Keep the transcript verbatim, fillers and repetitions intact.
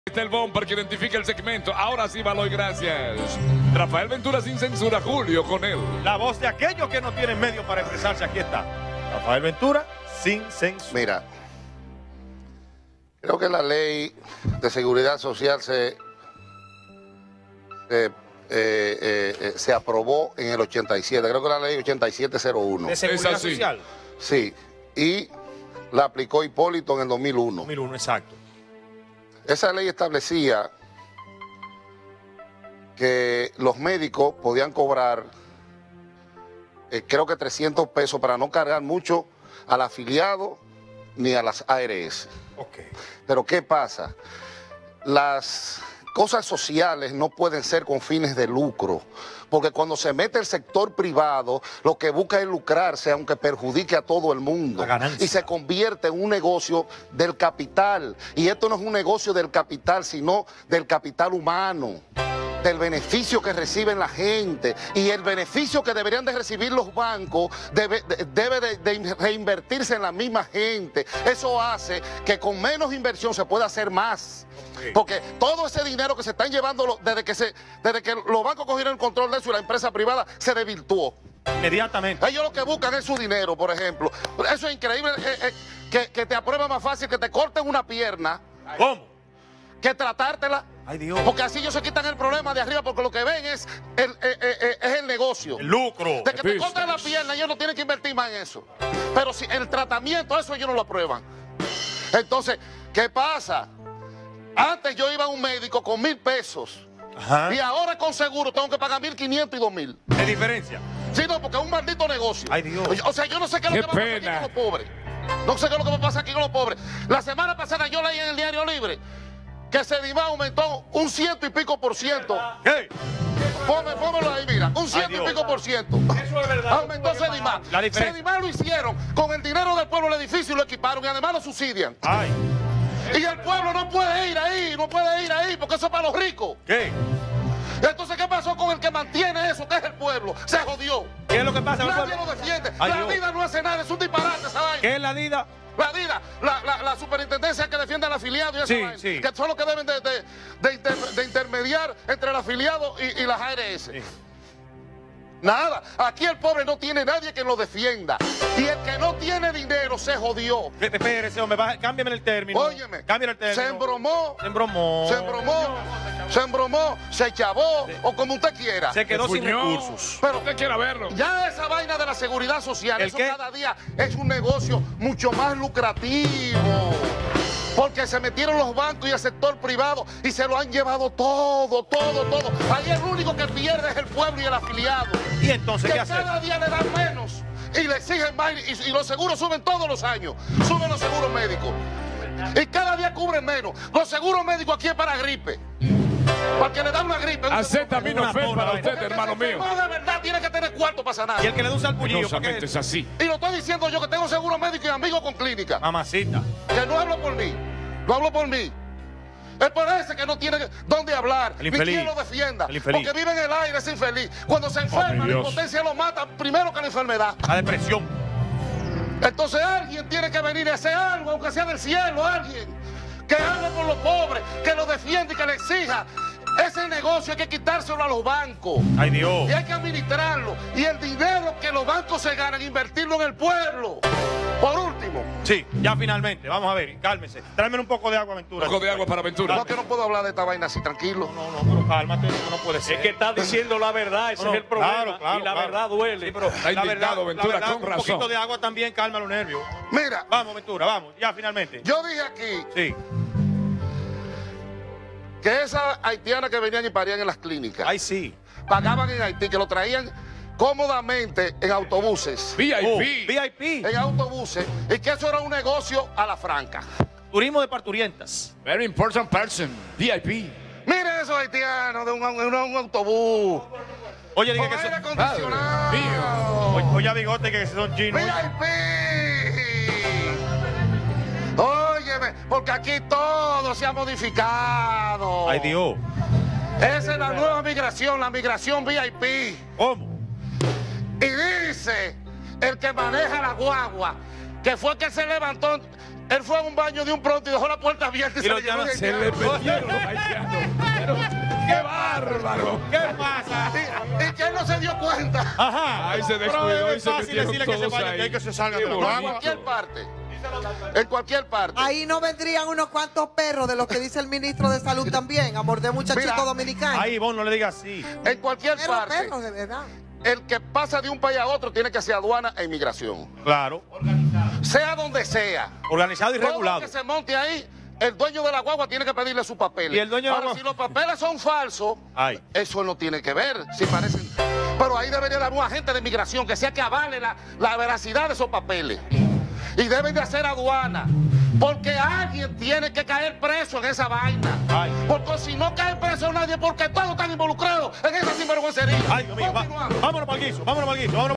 Está el bumper que identifica el segmento. Ahora sí, Baloy, gracias. Rafael Ventura sin censura, Julio con él. La voz de aquellos que no tienen medios para expresarse, aquí está. Rafael Ventura sin censura. Mira, creo que la ley de seguridad social se, se, eh, eh, eh, se aprobó en el ochenta y siete. Creo que la ley ochenta y siete cero uno. ¿De seguridad Es así. social? Sí, y la aplicó Hipólito en el dos mil uno. dos mil uno, exacto. Esa ley establecía que los médicos podían cobrar, eh, creo que trescientos pesos para no cargar mucho al afiliado ni a las A R S. Ok. Pero ¿qué pasa? Las cosas sociales no pueden ser con fines de lucro, porque cuando se mete el sector privado, lo que busca es lucrarse, aunque perjudique a todo el mundo. La ganancia. Y se convierte en un negocio del capital. Y esto no es un negocio del capital, sino del capital humano, del beneficio que reciben la gente. Y el beneficio que deberían de recibir los bancos debe, de, debe de, de reinvertirse en la misma gente. Eso hace que con menos inversión se pueda hacer más. Porque todo ese dinero que se están llevando desde que, se, desde que los bancos cogieron el control de eso y la empresa privada se desvirtuó. Inmediatamente. Ellos lo que buscan es su dinero, por ejemplo. Eso es increíble, eh, eh, que, que te aprueba más fácil que te corten una pierna ¿Cómo? que tratártela. Ay, Dios. Porque así ellos se quitan el problema de arriba, porque lo que ven es el, eh, eh, eh, es el negocio. El lucro. De que te business. corten la pierna, ellos no tienen que invertir más en eso. Pero si el tratamiento, eso ellos no lo aprueban. Entonces, ¿qué pasa? Antes yo iba a un médico con mil pesos. Ajá. Y ahora con seguro tengo que pagar mil quinientos y dos mil. ¿Qué diferencia? Sí, no, porque es un maldito negocio. Ay, Dios. O sea, yo no sé qué es lo Qué que va a pasar pena. aquí con los pobres. No sé qué es lo que va a pasar aquí con los pobres. La semana pasada yo leí en el Diario Libre que Sedimá aumentó un ciento y pico por ciento. ¿Qué? Pónmelo, pónmelo ahí, mira, un ciento Dios. y pico por ciento. Eso es verdad. Aumentó Sedimá. La diferencia. Sedimá lo hicieron con el dinero del pueblo, el edificio, y lo equiparon y además lo subsidian. Ay. Y el pueblo no puede ir ahí, no puede ir ahí, porque eso es para los ricos. ¿Qué? Entonces, ¿qué pasó con el que mantiene eso, que es el pueblo? Se jodió. ¿Qué es lo que pasa? Nadie lo defiende. Ay, la Dios. vida no hace nada, es un disparate esa vaina. ¿Qué es la DIDA? La DIDA, la, la, la superintendencia que defiende al afiliado y esa Sí, vaina, sí. que son los que deben de, de, de, inter, de intermediar entre el afiliado y, y las A R S. Sí. Nada, aquí el pobre no tiene nadie que lo defienda. Y el que no tiene dinero se jodió. Espérese, espérese, hombre, baja- cámbiame el término. Óyeme, Cámbiame el término. se embromó, Se embromó. se embromó, se embromó, se chavó, Sí. o como usted quiera. Se quedó sin Fuñó. recursos. Pero Usted quiera verlo. ya esa vaina de la seguridad social, ¿El eso qué? cada día es un negocio mucho más lucrativo. Porque se metieron los bancos y el sector privado y se lo han llevado todo, todo, todo. Ahí el único que pierde es el pueblo y el afiliado. ¿Y entonces Que qué hacer? cada día le dan menos y le exigen más y, y los seguros suben todos los años. Suben los seguros médicos. Y cada día cubren menos. Los seguros médicos aquí es para gripe. Para que le dan una gripe. un Acetaminofén Una para porra, usted, porque hermano el que se mío. enferma de verdad tiene que tener cuarto para sanar. Y el que le da un salpullido, ¿para Curiosamente qué? es así. Y lo estoy diciendo yo que tengo seguro médico y amigo con clínica. Mamacita. Que no hablo por mí, no hablo por mí. Él parece que no tiene dónde hablar, El ni infeliz. quien lo defienda. El infeliz. Porque vive en el aire, es infeliz. Cuando se enferma, mi la Dios. impotencia lo mata primero que la enfermedad. La depresión. Entonces alguien tiene que venir a hacer algo, aunque sea del cielo, alguien que hable por los pobres, que lo defienda y que le exija. Ese negocio hay que quitárselo a los bancos. Ay, Dios. Y hay que administrarlo. Y el dinero que los bancos se ganan, invertirlo en el pueblo. Por último, Sí, ya finalmente. Vamos a ver, cálmese. Tráeme un poco de agua, Ventura. Un poco de agua para Ventura. no que no puedo hablar de esta vaina así, tranquilo. No, no, pero cálmate, eso no puede ser. Es que está diciendo la verdad, ese No, no, es el problema. claro, claro, y la claro. verdad duele. Sí, pero Está la indignado, verdad, Ventura, la verdad, con un razón. poquito de agua también calma los nervios. Mira, Vamos, Ventura, vamos. Ya finalmente. yo dije aquí Sí. que esas haitianas que venían y parían en las clínicas, Ay, sí. pagaban en Haití, que lo traían cómodamente en autobuses. V I Oh, P. V I P. En autobuses, y que eso era un negocio a la franca. Turismo de parturientas. Very important person. V I P. Miren esos haitianos de un, un- un autobús. Oye, dije Con que aire son... acondicionado. Oye, oye, a Bigote, que son chinos. V I P. Óyeme, porque aquí todo se ha modificado. Ay, Dios. Esa es la nueva migración, la migración V I P. ¿Cómo? Y dice el que maneja la guagua, que fue que se levantó Él fue a un baño de un pronto y dejó la puerta abierta y, Y se lo le llenó llaman- de Se le haitianos. perdieron los haitianos. Pero, ¡qué bárbaro! ¿Qué pasa? Y, y que él no se dio cuenta. Ajá. Ahí se Pero descuidó y es se fácil metieron decirle que se todos vaya, ahí. que hay que se salgan Qué de la En bonito. guagua. cualquier parte. En cualquier parte. Ahí no vendrían unos cuantos perros de los que dice el ministro de Salud también, a morder muchachitos Mira, dominicanos. Ahí, vos no le digas así. En cualquier Pero parte. perros, de verdad. El que pasa de un país a otro tiene que hacer aduana e inmigración. Claro. Sea donde sea. Organizado y Todo regulado. el que se monte ahí, el dueño de la guagua tiene que pedirle sus papeles. ¿Y el dueño de la Ahora, guagua? si los papeles son falsos, Ay. eso no tiene que ver. Si parecen. Pero ahí debería haber un agente de migración que sea que avale la, la veracidad de esos papeles. Y deben de hacer aduana. Porque alguien tiene que caer preso en esa vaina. Ay. Porque si no cae preso nadie, porque todos están involucrados en esa sinvergüencería. Ay, Dios mío. va- Continuamos. Vámonos para el guiso. Vámonos para el guiso. Vámonos